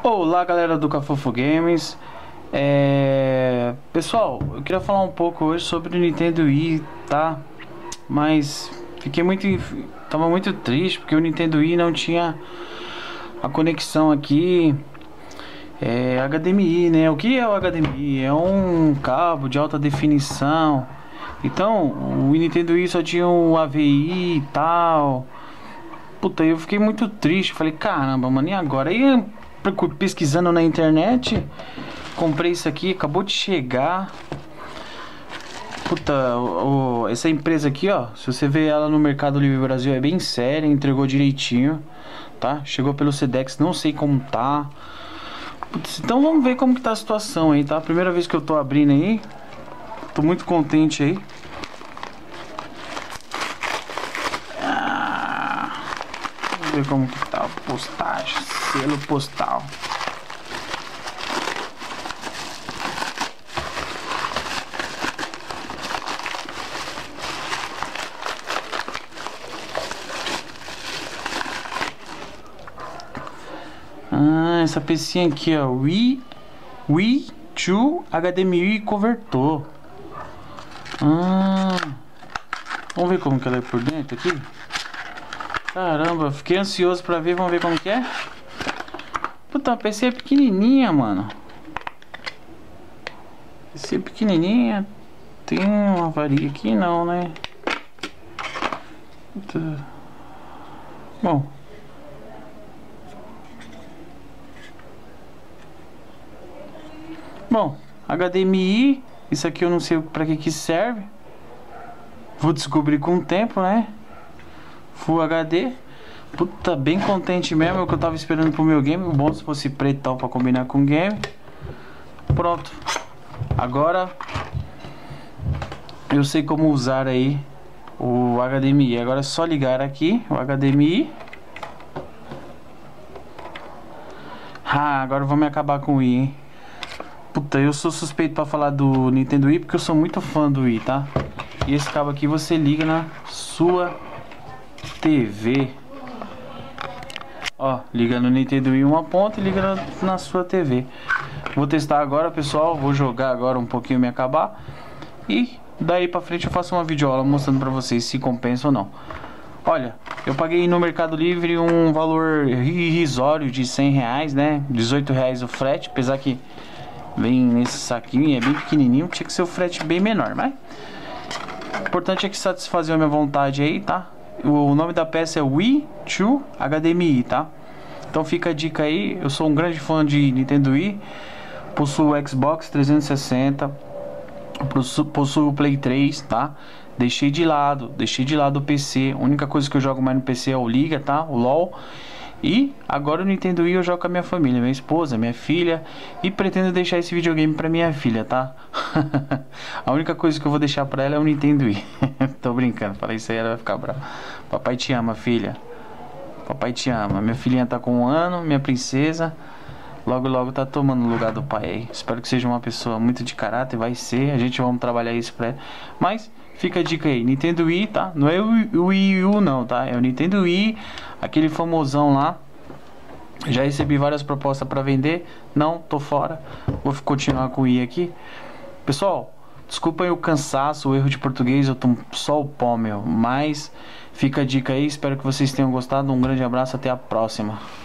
Olá, galera do Cafofo Games. Pessoal, eu queria falar um pouco hoje sobre o Nintendo Wii, tá? Mas tava muito triste porque o Nintendo Wii não tinha a conexão aqui HDMI, né? O que é o HDMI? É um cabo de alta definição. Então, o Nintendo Wii só tinha o AVI e tal. Puta, eu fiquei muito triste. Falei, caramba, mano, e agora? Aí, pesquisando na internet, comprei isso aqui, acabou de chegar. Puta, essa empresa aqui, ó, se você vê ela no Mercado Livre Brasil, é bem séria, entregou direitinho, tá? Chegou pelo Sedex, não sei como tá. Putz, então vamos ver como que tá a situação aí, tá? Primeira vez que eu tô abrindo aí. Tô muito contente aí. Vamos ver como que tá a postagem, selo postal. Essa pecinha aqui, ó, Wii to HDMI convertor. Vamos ver como que ela é por dentro aqui. Caramba, fiquei ansioso pra ver, vamos ver como que é. Puta, a PC é pequenininha, mano. PC é pequenininha. Tem uma avaria aqui não, né? Puta. Bom. HDMI, isso aqui eu não sei pra que serve. Vou descobrir com o tempo, né? Full HD. Puta, bem contente mesmo, é o que eu tava esperando pro meu game. Bom se fosse pretão pra combinar com o game. Pronto. Agora eu sei como usar aí o HDMI. Agora é só ligar aqui o HDMI. Agora vamos acabar com o Wii, hein? Puta, eu sou suspeito pra falar do Nintendo Wii porque eu sou muito fã do Wii, tá? E esse cabo aqui você liga na sua TV. Ó, liga no Nintendo Wii uma ponta e liga na sua TV. Vou testar agora, pessoal. Vou jogar agora um pouquinho, me acabar. E daí pra frente eu faço uma videoaula mostrando pra vocês se compensa ou não. Olha, eu paguei no Mercado Livre um valor irrisório de R$100, né? R$18 o frete, apesar que vem nesse saquinho e é bem pequenininho. Tinha que ser o frete bem menor, mas o importante é que satisfazer a minha vontade aí, tá? O nome da peça é Wii to HDMI, tá? Então fica a dica aí. Eu sou um grande fã de Nintendo Wii. Possuo o Xbox 360. Possuo o Play 3, tá? Deixei de lado o PC. A única coisa que eu jogo mais no PC é o Liga, tá? O LoL. E agora o Nintendo Wii eu jogo com a minha família, minha esposa, minha filha. E pretendo deixar esse videogame pra minha filha, tá? A única coisa que eu vou deixar pra ela é o Nintendo Wii. Tô brincando, falei isso aí, ela vai ficar brava. Papai te ama, filha. Papai te ama. Minha filhinha tá com 1 ano, minha princesa. Logo logo tá tomando o lugar do pai aí. Espero que seja uma pessoa muito de caráter, vai ser. A gente vamos trabalhar isso pra ela. Mas fica a dica aí, Nintendo Wii, tá? Não é o Wii U não, tá? É o Nintendo Wii, aquele famosão lá. Já recebi várias propostas pra vender. Não, tô fora. Vou continuar com o Wii aqui. Pessoal, desculpa aí o cansaço, o erro de português. Eu tô só o pó, meu. Mas fica a dica aí, espero que vocês tenham gostado. Um grande abraço, até a próxima.